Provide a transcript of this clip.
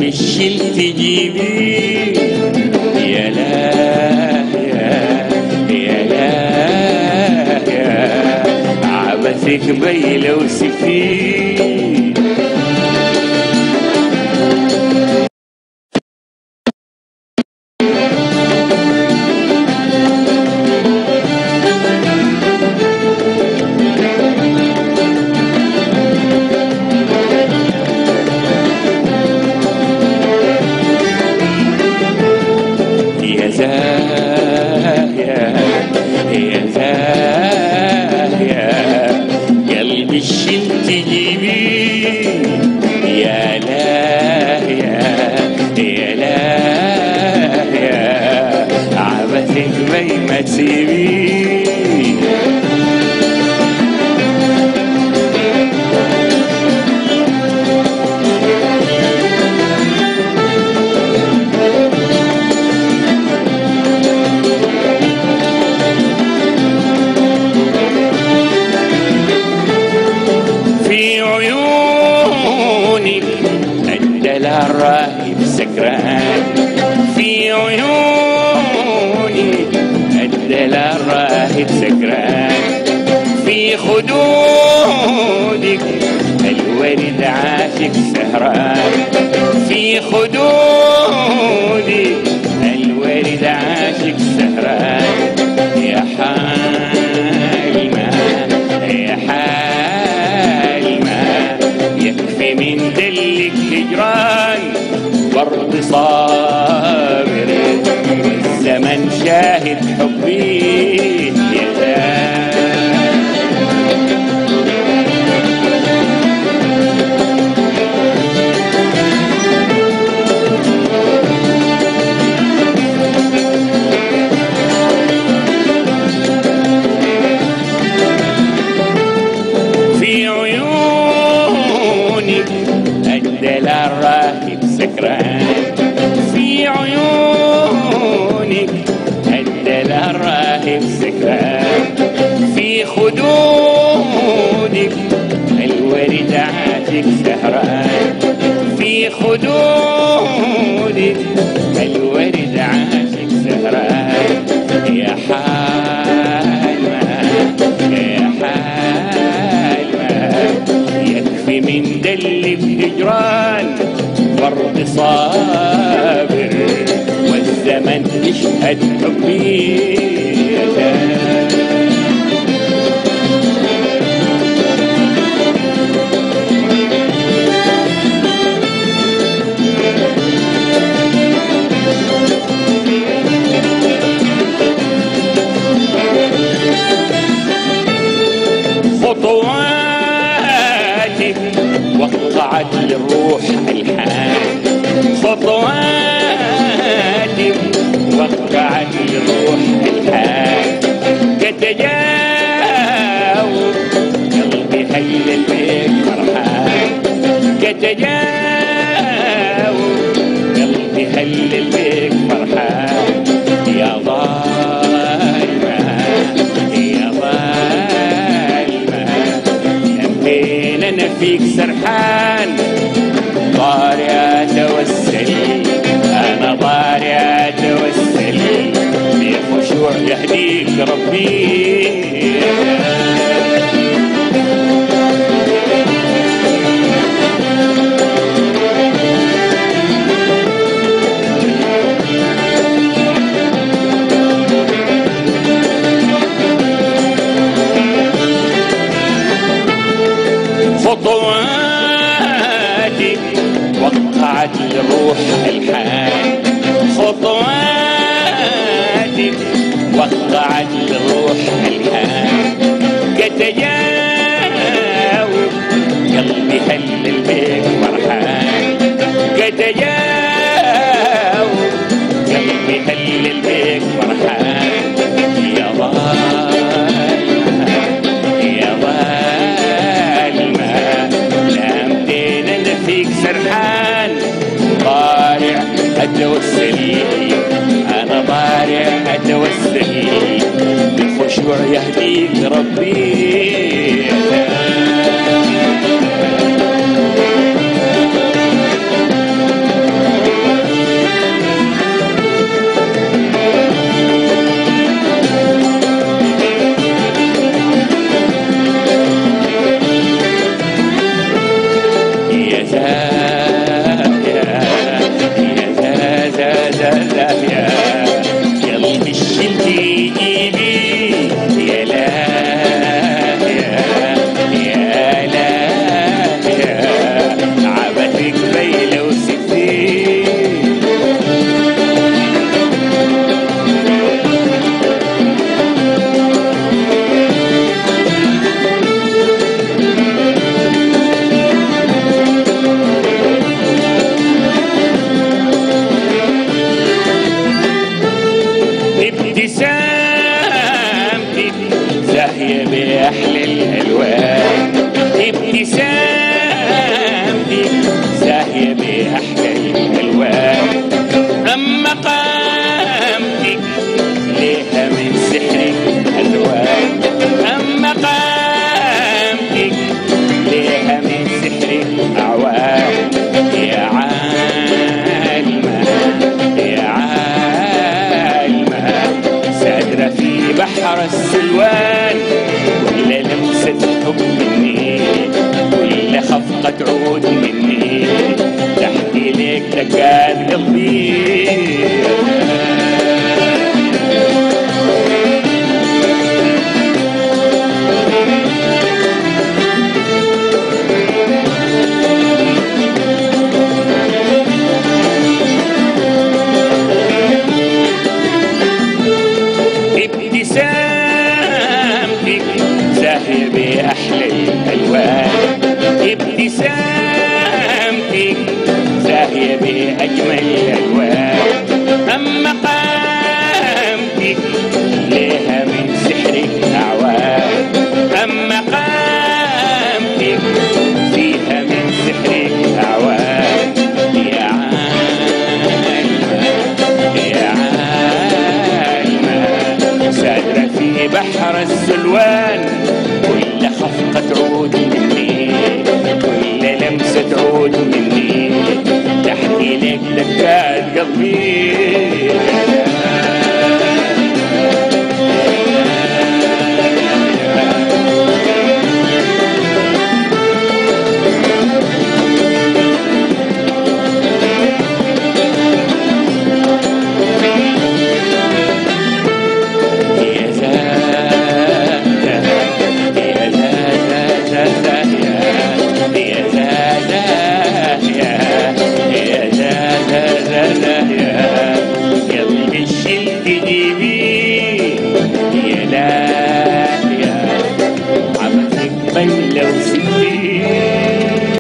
قلبي شلت جيبي يا لا يا لا يا عبثك بيلة وسفين. قلبي شلت جيبي يا لا يا لا يا عبثك بي ما تسيبي. في عيونك أدلى الراهب سكران، في عيونك أدلى الراهب سكران، في خدودك الورد عاشق سهران، في خدودك الورد عاشق سهران. يا حالمة يا حالمة يكفي من دلك هجران، برض صابر والزمن شاهد حبي يا أدلى الراهب سكران، في عيونك أدلى الراهب سكران، في خدودك الورد عاشق سهران، في خدودك الورد عاشق سهران. يا حالمة يا حالمة يكفي من دلك هجران، برض صابر والزمن يشهد حبي يا خطواتك وقعت للروح الحان، خطواتك وقعت للروح الحان. كتجاوب قلبي هلل بك فرحان، كتجاوب قلبي هلل بك فرحان. يا ظالمة يا ظالمة لمين أنا فيك سرحان، ضاري أتوسل أنا ضاري أتوسل بخشوع يهديك ربي. خطواتك وقعت للروح الحان، خطواتك وقعت للروح الحان. كتجاوب قلبي هلل بك فرحان، كتجاوب قلبي هلل بك فرحان. يا ظالمة يا ظالمة لامتين أنا فيك سرحان، ضارع أتوسل أنا ضارع أتوسل بخشوع يهديك ربي. قلبي الشلتي جيبي يا لا يا لا عبتك بيلة وستين ابتسامتك زاهية بأحلى الألوان ابتسامتك زاهية بأحلى الألوان أما قامتك ليها من سحرك ألوان أما قامتك ليها من سحرك أعوان يا عالمة يا عالمة سادرة في بحر السلوان كل لمسة حب مني كل خفقة عود مني تحكي لك دقات قلبي ابتسامتك زاهية بأحلى الألوان ابتسامتك زاهية بأجمل الألوان أما قامتك ليها من سحرك أعوان أما قامتك فيها من سحرك أعوان يا عالمة يا عالمة سادرة في بحر السلوان كل خفقة عود مني كل لمسة عود مني تحكي لك دقات قلبي قلبي الشلتي جيبي يا لا يا عبتك بيلة وستين